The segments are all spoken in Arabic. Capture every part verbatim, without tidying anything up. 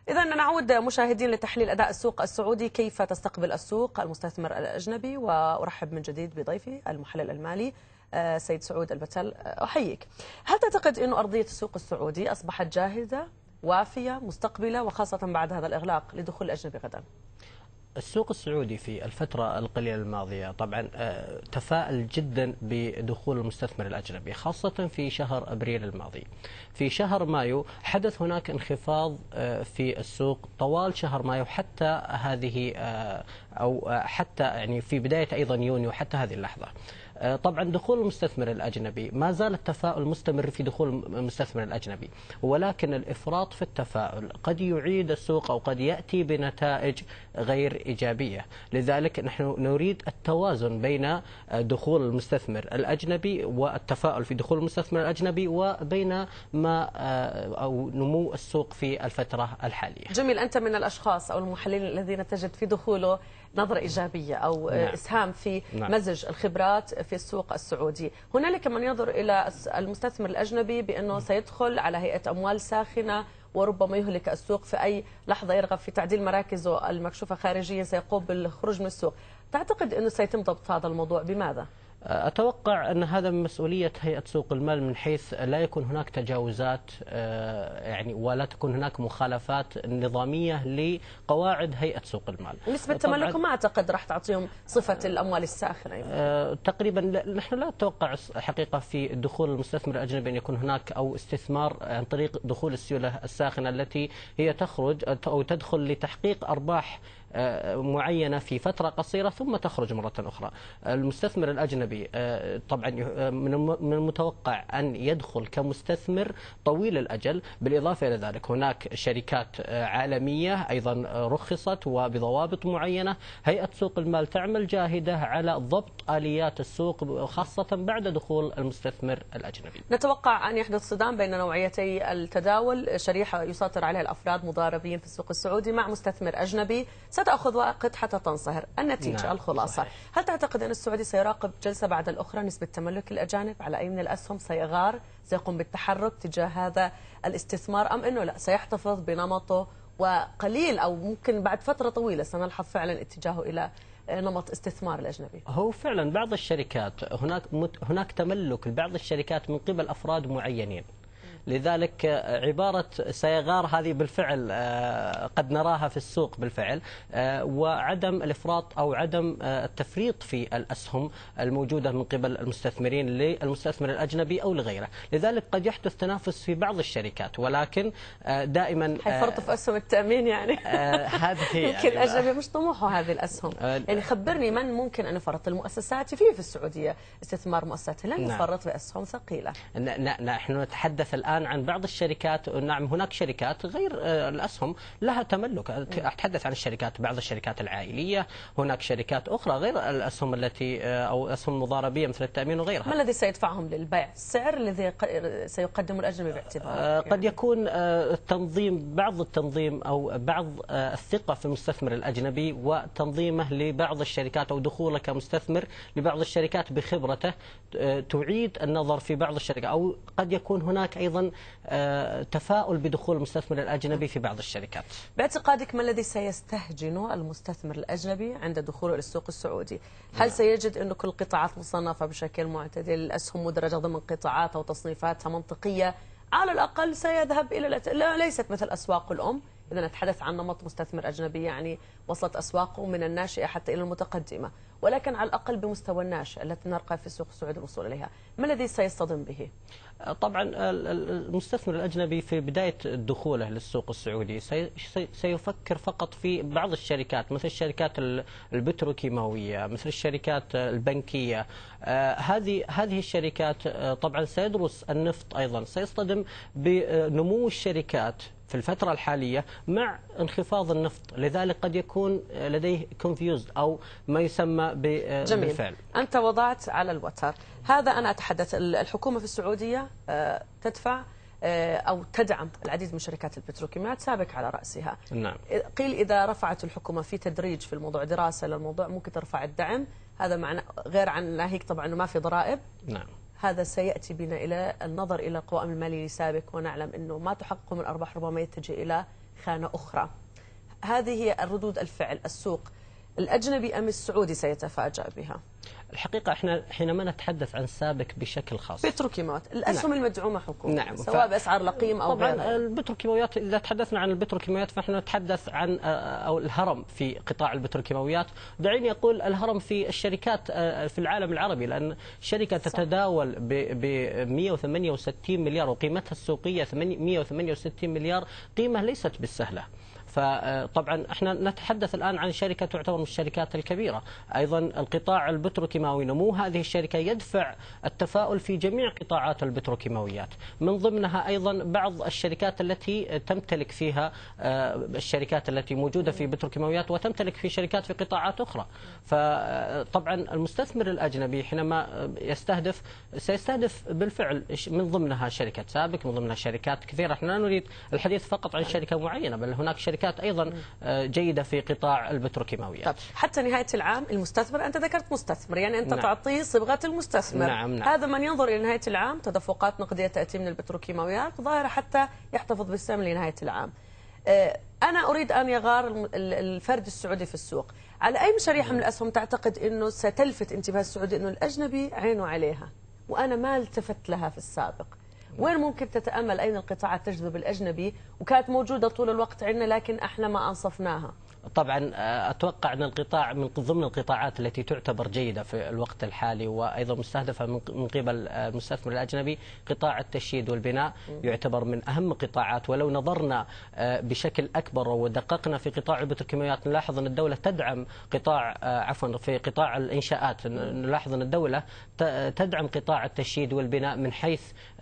إذا نعود مشاهدين لتحليل أداء السوق السعودي، كيف تستقبل السوق المستثمر الأجنبي، وأرحب من جديد بضيفي المحلل المالي سيد سعود البتل. أحييك. هل تعتقد أن أرضية السوق السعودي أصبحت جاهزة وافية مستقبلة، وخاصة بعد هذا الإغلاق، لدخول الأجنبي غدا؟ السوق السعودي في الفترة القليلة الماضية طبعا تفائل جدا بدخول المستثمر الأجنبي، خاصة في شهر أبريل الماضي. في شهر مايو حدث هناك انخفاض في السوق طوال شهر مايو حتى هذه أو حتى يعني في بداية أيضا يونيو حتى هذه اللحظة. طبعا دخول المستثمر الأجنبي ما زال التفاؤل مستمر في دخول المستثمر الأجنبي، ولكن الإفراط في التفاؤل قد يعيد السوق أو قد يأتي بنتائج غير إيجابية. لذلك نحن نريد التوازن بين دخول المستثمر الأجنبي والتفاؤل في دخول المستثمر الأجنبي وبين ما أو نمو السوق في الفترة الحالية. جميل. أنت من الأشخاص أو المحللين الذين تجد في دخوله نظرة إيجابية أو نعم. إسهام في نعم. مزج الخبرات في السوق السعودي. هنالك من ينظر إلى المستثمر الأجنبي بأنه سيدخل على هيئة أموال ساخنة، وربما يهلك السوق في أي لحظة يرغب في تعديل مراكزه المكشوفة خارجيا سيقوم بالخروج من السوق. تعتقد أنه سيتم ضبط هذا الموضوع؟ بماذا؟ أتوقع أن هذا من مسؤولية هيئة سوق المال، من حيث لا يكون هناك تجاوزات يعني ولا تكون هناك مخالفات نظامية لقواعد هيئة سوق المال. نسبة تملكهم ما أعتقد راح تعطيهم صفة الأموال الساخنة. أه تقريبا نحن لا نتوقع حقيقة في دخول المستثمر الأجنبي أن يكون هناك أو استثمار عن طريق دخول السيولة الساخنة التي هي تخرج أو تدخل لتحقيق أرباح معينة في فترة قصيرة ثم تخرج مرة أخرى. المستثمر الأجنبي طبعا من المتوقع أن يدخل كمستثمر طويل الأجل. بالإضافة إلى ذلك هناك شركات عالمية أيضا رخصت وبضوابط معينة. هيئة سوق المال تعمل جاهدة على ضبط آليات السوق خاصة بعد دخول المستثمر الأجنبي. نتوقع أن يحدث صدام بين نوعيتي التداول، شريحة يسيطر عليها الأفراد مضاربين في السوق السعودي مع مستثمر أجنبي ستأخذ وقت حتى تنصهر. النتيجة نعم. الخلاصة صحيح. هل تعتقد أن السعودي سيراقب جلسة بعد الأخرى نسبة تملك الأجانب على أي من الأسهم؟ سيغار، سيقوم بالتحرك تجاه هذا الاستثمار، أم أنه لا سيحتفظ بنمطه وقليل أو ممكن بعد فترة طويلة سنلحظ فعلا اتجاهه إلى نمط استثمار الأجنبي؟ هو فعلا بعض الشركات هناك هناك تملك لبعض الشركات من قبل أفراد معينين، لذلك عبارة سيغار هذه بالفعل قد نراها في السوق بالفعل، وعدم الإفراط أو عدم التفريط في الأسهم الموجودة من قبل المستثمرين للمستثمر الأجنبي أو لغيره. لذلك قد يحدث تنافس في بعض الشركات، ولكن دائما حيفرطوا في أسهم التأمين يعني هذه يمكن الأجنبي مش طموحه هذه الأسهم. يعني خبرني من ممكن أن يفرط؟ المؤسسات في في السعودية استثمار مؤسسات لن يفرط بأسهم ثقيلة. نحن نتحدث الآن عن بعض الشركات. نعم هناك شركات غير الأسهم لها تملك. أتحدث عن الشركات بعض الشركات العائلية. هناك شركات أخرى غير الأسهم التي أو أسهم مضاربية مثل التأمين وغيرها. ما الذي سيدفعهم للبيع؟ السعر الذي سيقدم الأجنبي باعتباره؟ قد يكون التنظيم، بعض التنظيم أو بعض الثقة في المستثمر الأجنبي وتنظيمه لبعض الشركات أو دخوله كمستثمر لبعض الشركات بخبرته تعيد النظر في بعض الشركات، أو قد يكون هناك أيضا تفاؤل بدخول المستثمر الأجنبي في بعض الشركات. باعتقادك ما الذي سيستهجن المستثمر الأجنبي عند دخوله للسوق السعودي؟ هل سيجد أنه كل القطاعات مصنفة بشكل معتدل، الأسهم مدرجة ضمن قطاعات أو تصنيفاتها منطقية؟ على الأقل سيذهب إلى لا ليست مثل أسواق الأم. إذا نتحدث عن نمط مستثمر أجنبي يعني وصلت أسواقه من الناشئة حتى إلى المتقدمة، ولكن على الأقل بمستوى الناشئة التي نرقى في السوق السعودي الوصول إليها. ما الذي سيصطدم به؟ طبعا المستثمر الأجنبي في بداية دخوله للسوق السعودي سيفكر فقط في بعض الشركات مثل الشركات البتروكيماوية، مثل الشركات البنكية. هذه هذه الشركات طبعا سيدرس النفط أيضا، سيصطدم بنمو الشركات في الفترة الحالية مع انخفاض النفط، لذلك قد يكون لديه كونفيوزد أو ما يسمى بالفعل. جميل. أنت وضعت على الوتر هذا، أنا أتحدث الحكومة في السعودية تدفع أو تدعم العديد من شركات البتروكيماويات سابق على رأسها. نعم. قيل إذا رفعت الحكومة في تدريج في الموضوع، دراسة للموضوع، ممكن ترفع الدعم. هذا معنى غير عن ناهيك طبعا أنه ما في ضرائب. نعم. هذا سيأتي بنا إلى النظر إلى القوائم المالية السابق، ونعلم أنه ما تحقق من أرباح ربما يتجه إلى خانة أخرى. هذه هي الردود الفعل. السوق الأجنبي أم السعودي سيتفاجأ بها؟ الحقيقة احنا حينما نتحدث عن سابك بشكل خاص بتروكيماويات الأسهم نعم. المدعومة حكومة نعم. سواء ف... بأسعار لقيم أو طبعا غيرها. البتروكيماويات، إذا تحدثنا عن البتروكيماويات فنحن نتحدث عن أو الهرم في قطاع البتروكيماويات. دعيني أقول الهرم في الشركات في العالم العربي، لأن شركة صح. تتداول ب مئة وثمانية وستين مليار وقيمتها السوقية مئة وثمانية وستين مليار، قيمة ليست بالسهلة. فطبعا احنا نتحدث الان عن شركه تعتبر من الشركات الكبيره. ايضا القطاع البتروكيماوي، نمو هذه الشركه يدفع التفاؤل في جميع قطاعات البتروكيماويات، من ضمنها ايضا بعض الشركات التي تمتلك فيها الشركات التي موجوده في بتروكيماويات وتمتلك في شركات في قطاعات اخرى. فطبعا المستثمر الاجنبي حينما يستهدف سيستهدف بالفعل من ضمنها شركه سابك، من ضمنها شركات كثيره. احنا لا نريد الحديث فقط عن شركه معينه، بل هناك شركات ايضا جيده في قطاع البتروكيماويات. طب حتى نهايه العام المستثمر، انت ذكرت مستثمر، يعني انت نعم. تعطيه صبغه المستثمر. نعم نعم. هذا من ينظر الى نهايه العام، تدفقات نقديه تاتي من البتروكيماويات ظاهره حتى يحتفظ بالسهم لنهايه العام. انا اريد ان يغار الفرد السعودي في السوق على اي شريحه من الاسهم تعتقد انه ستلفت انتباه السعودي انه الاجنبي عينه عليها وانا ما التفت لها في السابق؟ وين ممكن تتأمل أين القطاعات تجذب الأجنبي وكانت موجودة طول الوقت عندنا لكن احنا ما أنصفناها؟ طبعا اتوقع ان القطاع من ضمن القطاعات التي تعتبر جيده في الوقت الحالي وايضا مستهدفه من قبل المستثمر الاجنبي، قطاع التشييد والبناء يعتبر من اهم القطاعات. ولو نظرنا بشكل اكبر ودققنا في قطاع البتروكيماويات نلاحظ ان الدوله تدعم قطاع عفوا في قطاع الانشاءات، نلاحظ ان الدوله تدعم قطاع التشييد والبناء من حيث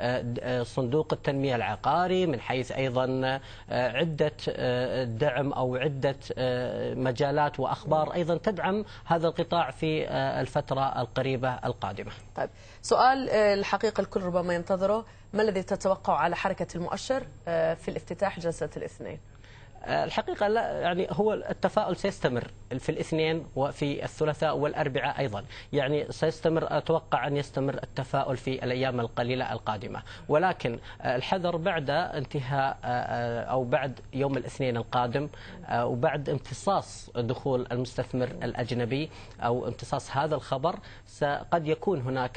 صندوق التنميه العقاري، من حيث ايضا عده دعم او عده مجالات وأخبار أيضا تدعم هذا القطاع في الفترة القريبة القادمة. طيب سؤال الحقيقة الكل ربما ينتظره، ما الذي تتوقع على حركة المؤشر في الافتتاح جلسة الاثنين؟ الحقيقة لا يعني هو التفاؤل سيستمر في الاثنين وفي الثلاثاء والأربعاء أيضا، يعني سيستمر، أتوقع أن يستمر التفاؤل في الأيام القليلة القادمة، ولكن الحذر بعد انتهاء أو بعد يوم الاثنين القادم وبعد امتصاص دخول المستثمر الأجنبي أو امتصاص هذا الخبر قد يكون هناك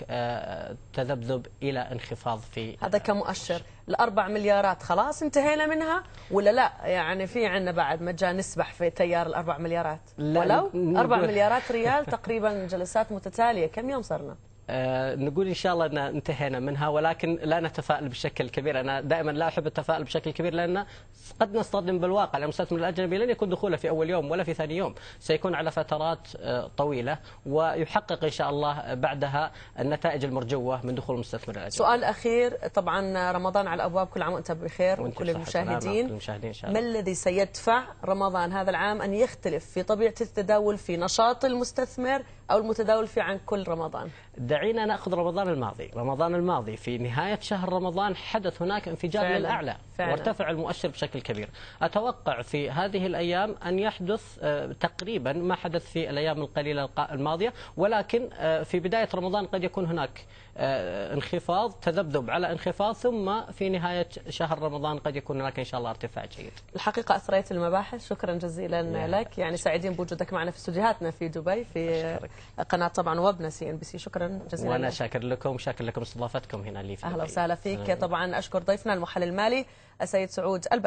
تذبذب إلى انخفاض في هذا كمؤشر. الأربع مليارات خلاص انتهينا منها ولا لا؟ يعني في عندنا بعد مجال نسبح في تيار الأربع مليارات؟ ولو أربع مليارات ريال تقريبا جلسات متتالية، كم يوم صرنا؟ أه نقول إن شاء الله أن انتهينا منها، ولكن لا نتفائل بشكل كبير. أنا دائما لا أحب التفاؤل بشكل كبير لأن قد نصطدم بالواقع. المستثمر الأجنبي لن يكون دخوله في أول يوم ولا في ثاني يوم، سيكون على فترات طويلة ويحقق إن شاء الله بعدها النتائج المرجوة من دخول المستثمر الأجنبي. سؤال أخير، طبعا رمضان على الأبواب، كل عام وأنت بخير وكل المشاهدين. المشاهدين إن شاء الله. ما الذي سيدفع رمضان هذا العام أن يختلف في طبيعة التداول، في نشاط المستثمر أو المتداول في عن كل رمضان؟ دعينا نأخذ رمضان الماضي. رمضان الماضي في نهاية شهر رمضان حدث هناك انفجار للأعلى وارتفع المؤشر بشكل كبير. أتوقع في هذه الأيام أن يحدث تقريبا ما حدث في الأيام القليلة الماضية، ولكن في بداية رمضان قد يكون هناك انخفاض، تذبذب على انخفاض، ثم في نهاية شهر رمضان قد يكون هناك إن شاء الله ارتفاع جيد. الحقيقة أثريت المباحث، شكرا جزيلا لك، يعني سعيدين بوجودك معنا في استوديوهاتنا في دبي في قناة طبعا وبنا سي ان بي سي. شكرا جزيلا. وأنا شاكر لكم، شاكر لكم استضافتكم هنا لي في أهلا وسهلا فيك. طبعا أشكر ضيفنا المحلل المالي السيد سعود الب